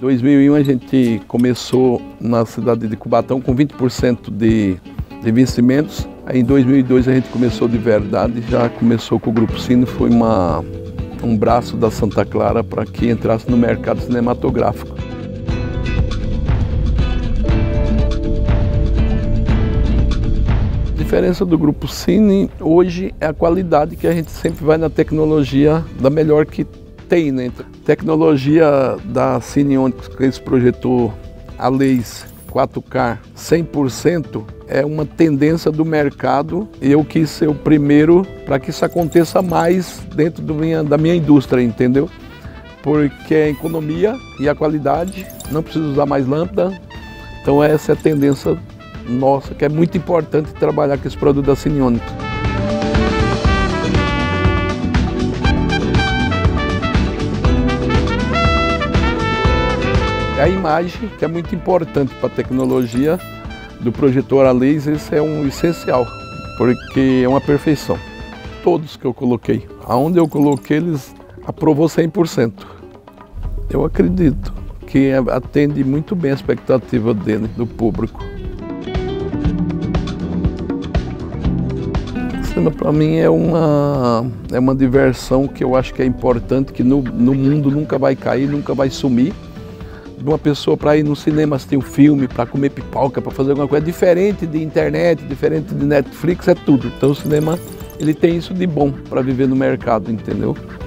2001 a gente começou na cidade de Cubatão com 20% de vencimentos. Aí em 2002 a gente começou de verdade, já começou com o Grupo Cine, foi um braço da Santa Clara para que entrasse no mercado cinematográfico. A diferença do Grupo Cine hoje é a qualidade, que a gente sempre vai na tecnologia da melhor que tem, né? Tecnologia da Cine Onyx, que esse projetor a laser 4K 100%, é uma tendência do mercado e eu quis ser o primeiro para que isso aconteça mais dentro da minha indústria, entendeu? Porque a economia e a qualidade, não precisa usar mais lâmpada, então essa é a tendência nossa, que é muito importante trabalhar com esse produto da Cine Onyx. A imagem, que é muito importante para a tecnologia do projetor a laser, isso é um essencial, porque é uma perfeição. Todos que eu coloquei, aonde eu coloquei, eles aprovou 100%. Eu acredito que atende muito bem a expectativa dele, do público. O cinema para mim é uma diversão que eu acho que é importante, que no mundo nunca vai cair, nunca vai sumir. De uma pessoa para ir no cinema assistir um filme, para comer pipoca, para fazer alguma coisa diferente de internet, diferente de Netflix, é tudo. Então o cinema, ele tem isso de bom para viver no mercado, entendeu?